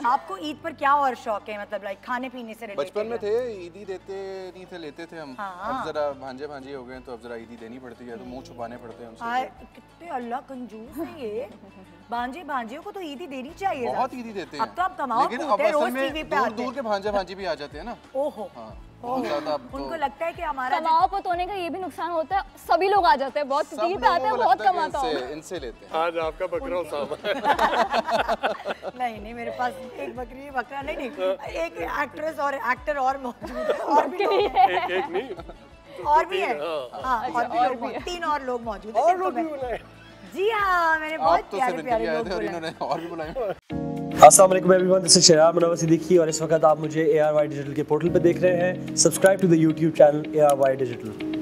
आपको ईद पर क्या और शौक है, मतलब लाइक खाने पीने से रिलेटेड? बचपन में थे, ईदी देते नहीं थे, लेते थे हम। अब जरा भांजे भांजी हो गए तो अब जरा ईदी देनी पड़ती है, तो मुंह छुपाने पड़ते हैं उनसे। कितने अल्लाह कंजूस है ये। भांजे भांजियों को तो ईदी देनी चाहिए। बहुत ईदी देते हैं। अब तो आप कमाओ, लेकिन अब असल में दूर के भांजे भांजी भी आ जाते हैं ना। ओहो, उनको लगता है कि हमारा कमाओ पतोने का ये भी नुकसान होता है, सभी लोग आ जाते हैं, बहुत तीर पे आते हैं, बहुत कमाता हूं, इनसे लेते हैं। आज आपका बकरा साहब नहीं मेरे पास एक बकरी बकरा नहीं, एक एक्ट्रेस और एक्टर और मौजूद है, और भी एक नहीं और भी है। हाँ, और भी 3 और लोग मौजूद हैं। जी हाँ, मैंने बहुत प्यारे प्यारे लोग बुलाए, इन्होंने और भी बुलाए। अस्सलाम वालेकुम everyone, this is Shahrab Munawwar Siddiqui और इस वक्त आप मुझे ARY डिजिटल के पोर्टल पर देख रहे हैं। Subscribe to the YouTube channel ARY digital.